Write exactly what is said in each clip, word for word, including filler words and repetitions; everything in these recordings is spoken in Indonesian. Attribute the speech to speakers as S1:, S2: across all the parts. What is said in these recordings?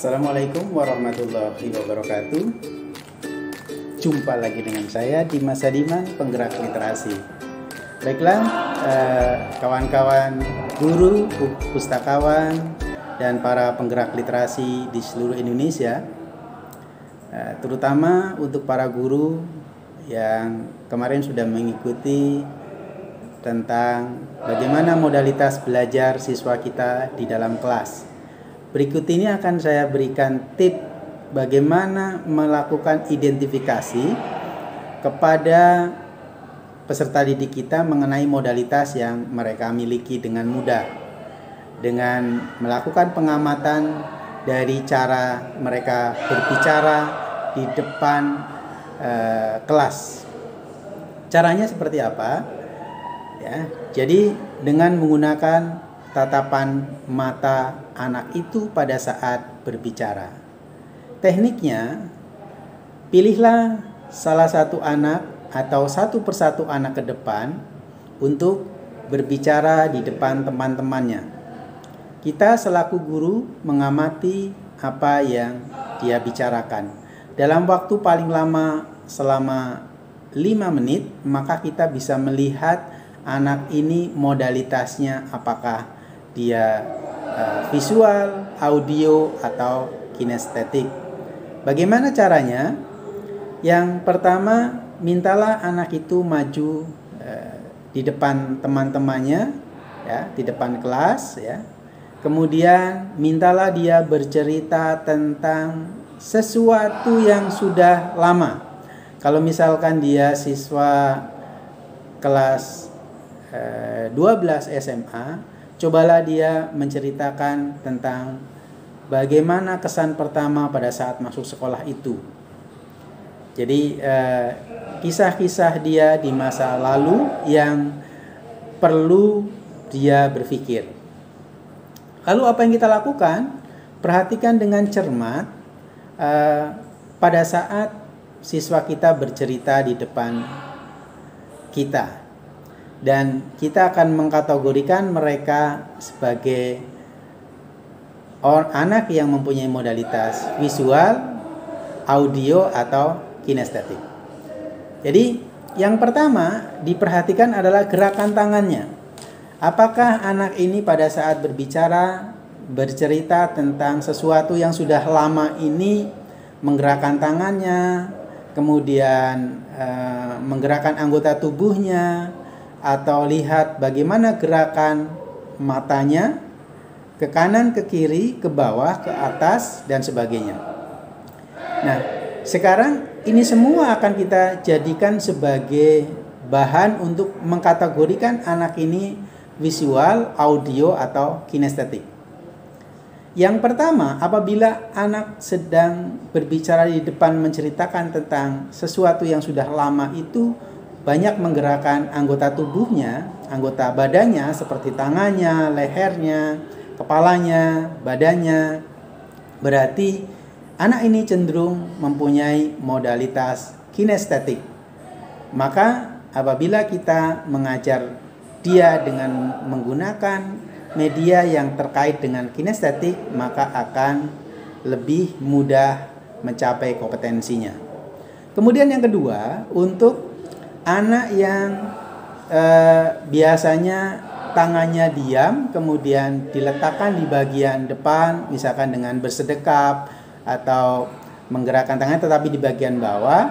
S1: Assalamualaikum warahmatullahi wabarakatuh. Jumpa lagi dengan saya Dimas Sadiman, penggerak literasi. Baiklah, eh, kawan-kawan guru, pustakawan, dan para penggerak literasi di seluruh Indonesia, eh, terutama untuk para guru yang kemarin sudah mengikuti tentang bagaimana modalitas belajar siswa kita di dalam kelas. Berikut ini akan saya berikan tip bagaimana melakukan identifikasi kepada peserta didik kita mengenai modalitas yang mereka miliki dengan mudah, dengan melakukan pengamatan dari cara mereka berbicara di depan eh, kelas. Caranya seperti apa? Ya, jadi dengan menggunakan tatapan mata anak itu pada saat berbicara. Tekniknya, pilihlah salah satu anak atau satu persatu anak ke depan untuk berbicara di depan teman-temannya. Kita selaku guru mengamati apa yang dia bicarakan. Dalam waktu paling lama selama lima menit, maka kita bisa melihat anak ini modalitasnya apakah dia uh, visual, audio, atau kinestetik. Bagaimana caranya? Yang pertama, mintalah anak itu maju uh, di depan teman-temannya, ya, di depan kelas, ya. Kemudian mintalah dia bercerita tentang sesuatu yang sudah lama. Kalau misalkan dia siswa kelas uh, dua belas S M A, cobalah dia menceritakan tentang bagaimana kesan pertama pada saat masuk sekolah itu. Jadi eh, kisah-kisah dia di masa lalu yang perlu dia berpikir. Lalu apa yang kita lakukan? Perhatikan dengan cermat eh, pada saat siswa kita bercerita di depan kita. Dan kita akan mengkategorikan mereka sebagai orang anak yang mempunyai modalitas visual, audio, atau kinestetik. Jadi yang pertama diperhatikan adalah gerakan tangannya. Apakah anak ini pada saat berbicara, bercerita tentang sesuatu yang sudah lama ini menggerakkan tangannya, kemudian eh, menggerakkan anggota tubuhnya, atau lihat bagaimana gerakan matanya ke kanan, ke kiri, ke bawah, ke atas, dan sebagainya. Nah, sekarang ini semua akan kita jadikan sebagai bahan untuk mengkategorikan anak ini visual, audio, atau kinestetik. Yang pertama, apabila anak sedang berbicara di depan menceritakan tentang sesuatu yang sudah lama itu, banyak menggerakkan anggota tubuhnya, anggota badannya seperti tangannya, lehernya, kepalanya, badannya. Berarti anak ini cenderung mempunyai modalitas kinestetik. Maka apabila kita mengajar dia dengan menggunakan media yang terkait dengan kinestetik, maka akan lebih mudah mencapai kompetensinya. Kemudian yang kedua, untuk anak yang eh, biasanya tangannya diam, kemudian diletakkan di bagian depan, misalkan dengan bersedekap atau menggerakkan tangan tetapi di bagian bawah,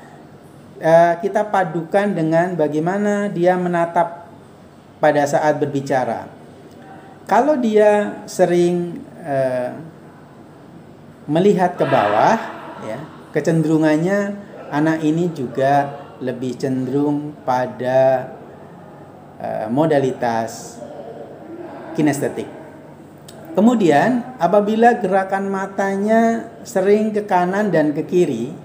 S1: eh, kita padukan dengan bagaimana dia menatap pada saat berbicara. Kalau dia sering eh, melihat ke bawah, ya, kecenderungannya anak ini juga lebih cenderung pada uh, modalitas kinestetik. Kemudian apabila gerakan matanya sering ke kanan dan ke kiri,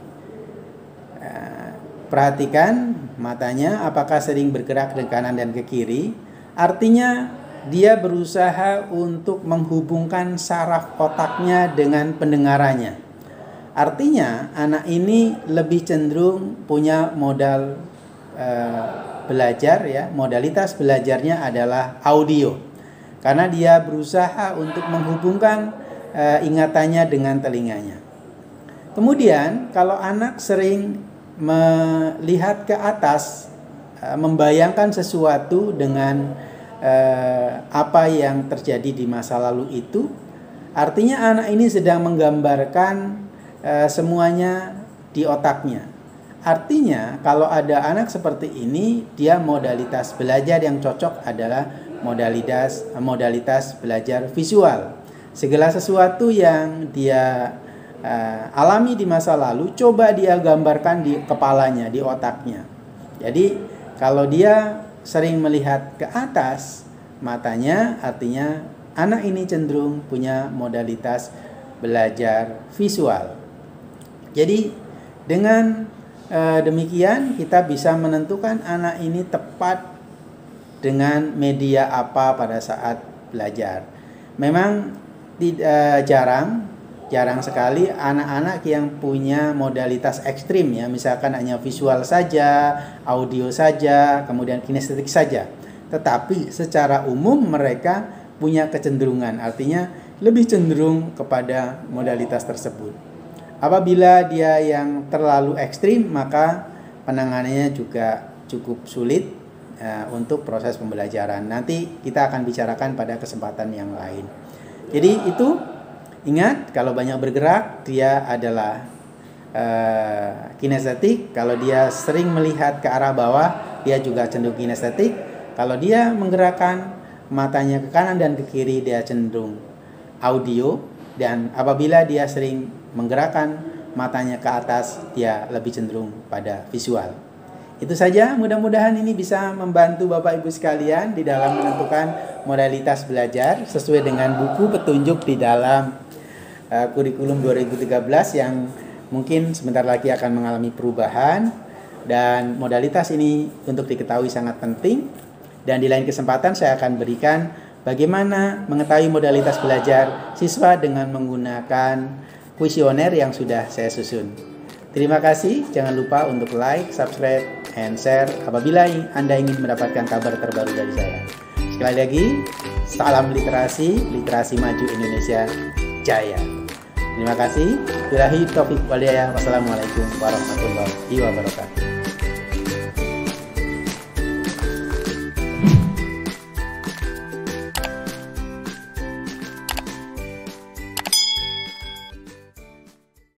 S1: uh, perhatikan matanya apakah sering bergerak ke kanan dan ke kiri. Artinya dia berusaha untuk menghubungkan saraf otaknya dengan pendengarannya. Artinya anak ini lebih cenderung punya modal uh, belajar, ya, modalitas belajarnya adalah audio. Karena dia berusaha untuk menghubungkan uh, ingatannya dengan telinganya. Kemudian kalau anak sering melihat ke atas, uh, membayangkan sesuatu dengan uh, apa yang terjadi di masa lalu itu, artinya anak ini sedang menggambarkan uh, semuanya di otaknya. Artinya kalau ada anak seperti ini, dia modalitas belajar yang cocok adalah modalitas modalitas belajar visual. Segala sesuatu yang dia uh, alami di masa lalu, coba dia gambarkan di kepalanya, di otaknya. Jadi kalau dia sering melihat ke atas matanya, artinya anak ini cenderung punya modalitas belajar visual. Jadi dengan uh, demikian kita bisa menentukan anak ini tepat dengan media apa pada saat belajar. Memang tidak jarang, jarang sekali anak-anak yang punya modalitas ekstrim ya, misalkan hanya visual saja, audio saja, kemudian kinestetik saja. Tetapi secara umum mereka punya kecenderungan, artinya lebih cenderung kepada modalitas tersebut. Apabila dia yang terlalu ekstrim, maka penanganannya juga cukup sulit ya, untuk proses pembelajaran. Nanti kita akan bicarakan pada kesempatan yang lain. Jadi itu, ingat, kalau banyak bergerak dia adalah uh, kinestetik. Kalau dia sering melihat ke arah bawah, dia juga cenderung kinestetik. Kalau dia menggerakkan matanya ke kanan dan ke kiri, dia cenderung audio. Dan apabila dia sering menggerakkan matanya ke atas, dia lebih cenderung pada visual. Itu saja, mudah-mudahan ini bisa membantu Bapak Ibu sekalian di dalam menentukan modalitas belajar sesuai dengan buku petunjuk di dalam uh, kurikulum dua ribu tiga belas yang mungkin sebentar lagi akan mengalami perubahan. Dan modalitas ini untuk diketahui sangat penting. Dan di lain kesempatan saya akan berikan bagaimana mengetahui modalitas belajar siswa dengan menggunakan kuesioner yang sudah saya susun. Terima kasih, jangan lupa untuk like, subscribe, and share apabila Anda ingin mendapatkan kabar terbaru dari saya. Sekali lagi, salam literasi, literasi maju Indonesia Jaya. Terima kasih. Billahi taufiq wal hidayah. Wassalamualaikum warahmatullahi wabarakatuh.